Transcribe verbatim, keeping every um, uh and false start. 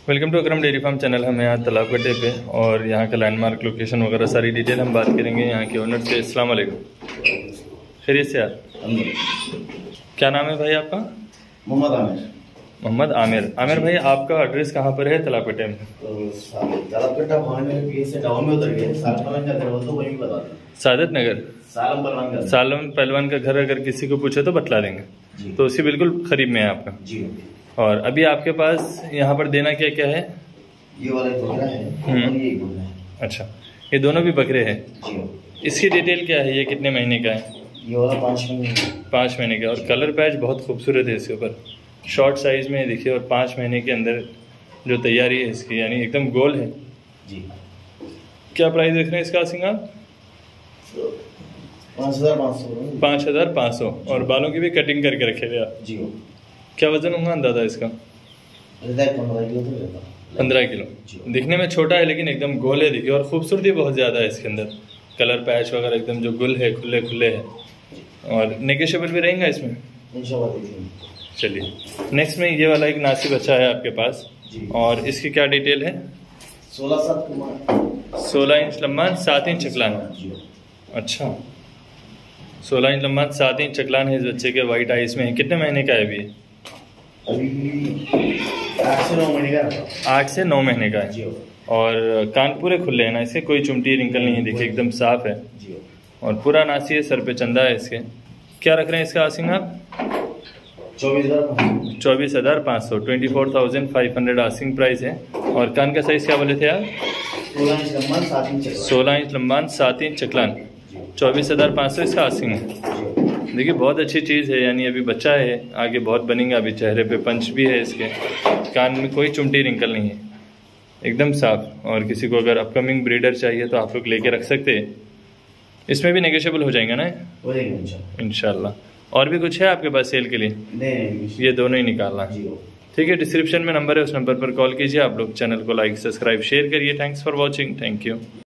Welcome to Akram dairy farm channel. हम यहाँ तालाब कट्टे पे और यहाँ का लैंडमार्क लोकेशन वगैरह सारी डिटेल हम बात करेंगे यहाँ के ओनर से। अस्सलाम वालेकुम, खैरियत से यार? क्या नाम है भाई आपका? मोहम्मद आमिर। मोहम्मद आमिर। आमिर भाई, आपका एड्रेस कहाँ पर है तालाब कट्टे में? तालाब कट्टा से टाउन में उतर गए, सादत नगर, सालम पहलवान का सालम पहलवान का घर अगर किसी को पूछे तो बतला देंगे। तो उसी बिल्कुल करीब में है आपका जी। और अभी आपके पास यहाँ पर देना क्या क्या है? ये वाला बकरा है और ये बकरा है। अच्छा, ये दोनों भी बकरे हैं जी। इसकी डिटेल क्या है? ये कितने महीने का है? ये वाला पाँच महीने पाँच महीने का। और कलर पैच बहुत खूबसूरत है इसके ऊपर, शॉर्ट साइज में देखिए, और पाँच महीने के अंदर जो तैयारी है इसकी, यानी एकदम गोल है जी। क्या प्राइस देख रहे हैं इसका सिंगा? पाँच हज़ार पाँच सौ पाँच हज़ार पाँच सौ और बालों की भी कटिंग करके रखे थे आप जी। क्या वजन होगा अंदाजा इसका? पंद्रह किलो। दिखने में छोटा है लेकिन एकदम गोल है देखिए, और खूबसूरती बहुत ज़्यादा है इसके अंदर। कलर पैच वगैरह एकदम जो गुल है, खुले खुले है, और नेगोशिएबल भी रहेगा इसमें। चलिए, नेक्स्ट में ये वाला एक नासी बच्चा है आपके पास जी। और इसकी क्या डिटेल है? सोलह सात सोलह इंच लम्बा, सात इंच चकलान। अच्छा, सोलह इंच लम्बा, सात इंच चकलान है इस बच्चे के। वाइट आइस में है। कितने महीने का है अभी? अभी आठ से नौ महीने का आठ से नौ महीने का है। और कान पूरे खुले हैं ना इसके? कोई चुमटी रिंकल नहीं है, देखिए एकदम साफ है। और पूरा नासी है, सर पे चंदा है इसके। क्या रख रहे हैं इसका आसिंग आप? चौबीस हजार चौबीस हज़ार पाँच सौ twenty four thousand five hundred asking price है। और कान का साइज क्या बोले थे आप? सोलह इंच लंबा सात इंच सोलह इंच लम्बान, सात इंच चकलान। चौबीस हज़ार पाँच सौ इसका आसिंग है। देखिए बहुत अच्छी चीज़ है, यानी अभी बच्चा है, आगे बहुत बनेगा। अभी चेहरे पे पंच भी है इसके, कान में कोई चुमटी रिंकल नहीं है, एकदम साफ। और किसी को अगर अपकमिंग ब्रीडर चाहिए तो आप लोग लेके रख सकते हैं। इसमें भी नेगोशिएबल हो जाएगा ना? इंशाल्लाह। और भी कुछ है आपके पास सेल के लिए? नहीं, ये दोनों ही निकालना है। ठीक है, डिस्क्रिप्शन में नंबर है, उस नंबर पर कॉल कीजिए। आप लोग चैनल को लाइक, सब्सक्राइब, शेयर करिए। Thanks for watching. Thank you.